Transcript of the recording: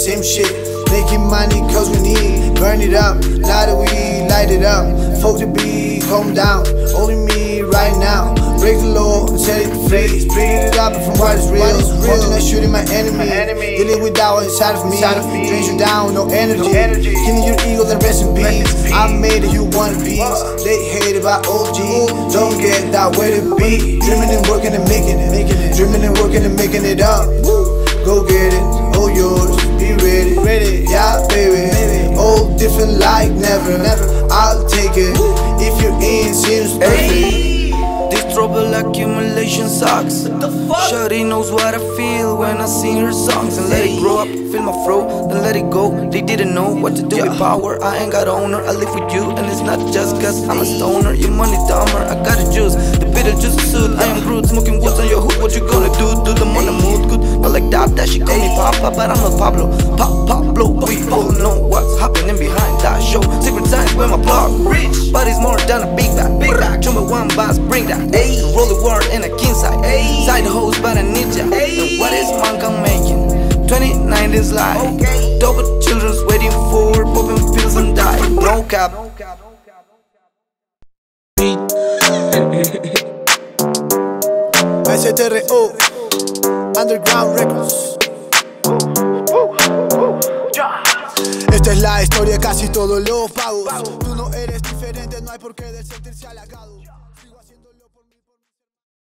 same shit. Making money cause we need. Burn it up, light the weed, light it up. Fuck the beat, calm down. Only me right now. Break the law and set it free. Spread it up from what is real. Holding and shooting my enemy. Dealing with that one inside of me. Drains you down, no energy. Killing your ego, then rest in peace. I made it, you want a piece. They hate about OG. Don't get that way to be. Dreaming and working and making it. Dreaming and working and making it up. Go get it, all yours. Be ready, yeah baby. All different like never. I'll take it if you're in, seems perfect. This trouble accumulation sucks. Shawty knows what I feel when I sing her songs. And let it grow up, feel my flow, then let it go. They didn't know what to do with power. I ain't got owner, I live with you. And it's not just cause I'm a stoner. Your money dumber, I got the juice. The bitter juice is suit. I am Groot, smoking woods on your hood. What you gonna do? Do them on the mood good. Not like that she call me Papa, but I'm not Pablo. Pablo, we all know what's happening behind that show. Secret signs where my plug rich, but it's more than a big bag. Show me one boss, bring that. Roll the word in a king side. Side hose, but I need ya. And what is mankind making? 29 is life. Double children's waiting for popping pills and die. No cap. STRO Underground Records. Esta es la historia de casi todos los pagos. Tú no eres diferente, no hay por qué de sentirse halagado.